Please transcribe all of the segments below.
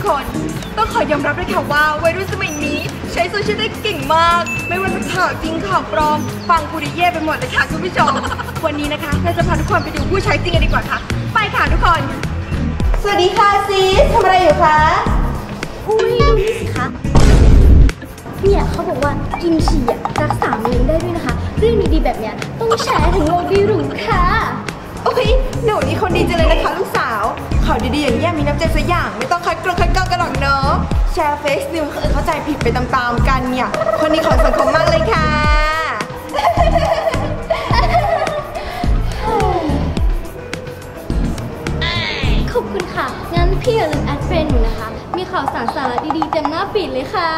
คนต้องขอยอมรับเลยค่ะว่าวัยรุ่นสมัยนี้ใช้โซเชียลได้เก่งมากไม่ว่าจะข่าวจริงข่าวปลอมฟังกูดิเย่ไปหมดเลยค่ะคุณผู้ชมวันนี้นะคะเราจะพาทุกคนไปดูผู้ใช้จริงกันดีกว่าค่ะไปค่ะทุกคนสวัสดีค่ะซีสทำอะไรอยู่คะอุ้ยดูนี่สิคะเนี่ยเขาบอกว่ากินฉี่รักษามะเร็งได้ด้วยนะคะเรื่องดีๆแบบเนี้ยต้องแชร์ถึงโลกดีหรูค่ะโอ้ยหนูนี่คนดีจังเลยนะคะลูกสาวข่าวดีๆอย่างนี้มีน้ำใจสักอย่างไม่ต้องคัดกรองกันหรอกเนาะแชร์เฟซนิวเข้าใจผิดไปตามๆกันเนี่ยคนนี้ของสังคมมากเลยค่ะขอบคุณค่ะงั้นพี่อย่าลืมแอดเฟรนด์หนูนะคะมีข่าวสารสาระดีๆเต็มหน้าฟีดเลยค่ะ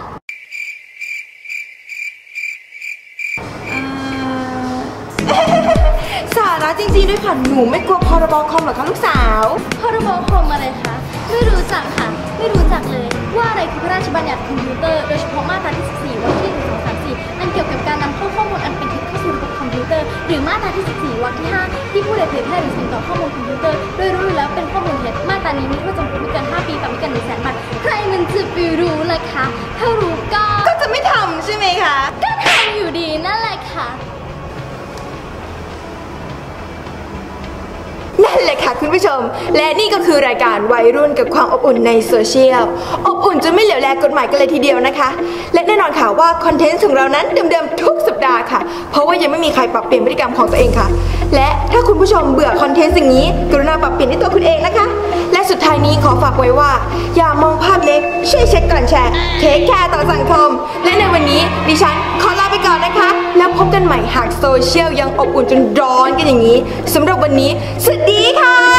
สาระจริงๆด้วยค่ะหนูไม่กลัวพรบคอมหรอคะลูกสาวพรบคอมอะไรคะไม่รู้จักค่ะไม่รู้จักเลยว่าอะไรคือพระราชบัญญัติคอมพิวเตอร์โดยเฉพาะมาตราที่14วรรคที่1 2 3 4อันเกี่ยวกับการนำเข้าข้อมูลอันเป็นเท็จเข้าสู่ระบบคอมพิวเตอร์หรือมาตราที่14วรรคที่5ที่ผู้ใดเผยแพร่หรือส่งต่อข้อมูลคอมพิวเตอร์โดยรู้อยู่แล้วเป็นข้อมูลเท็จมาตรานี้มีโทษจำคุกไม่เกิน5 ปีปรับไม่เกิน100,000 บาทใครมันจะไปรู้ล่ะคะถ้ารู้ก็จะไม่ทำใช่ไหมคะก็ทำอยู่ดีนั่นแหละค่ะนั่นแหละค่ะคุณผู้ชมและนี่ก็คือรายการวัยรุ่นกับความอบอุ่นในโซเชียลอบอุ่นจนไม่เหลียวแลกฎหมายกันเลยทีเดียวนะคะและแน่นอนค่ะว่าคอนเทนต์ของเรานั้นเดิมๆทุกสัปดาห์ค่ะเพราะว่ายังไม่มีใครปรับเปลี่ยนพฤติกรรมของตัวเองค่ะและถ้าคุณผู้ชมเบื่อคอนเทนต์สิ่งนี้กรุณาปรับเปลี่ยนด้วยตัวคุณเองนะคะและสุดท้ายนี้ขอฝากไว้ว่าอย่ามองภาพเล็กช่วยเช็คก่อนแชร์เทคแคร์ต่อสังคมและในวันนี้ดิฉันขอลาไปก่อนนะคะแล้วพบกันใหม่หากโซเชียลยังอบอุ่นจนร้อนกันอย่างนี้สำหรับวันนี้สวัสดีค่ะ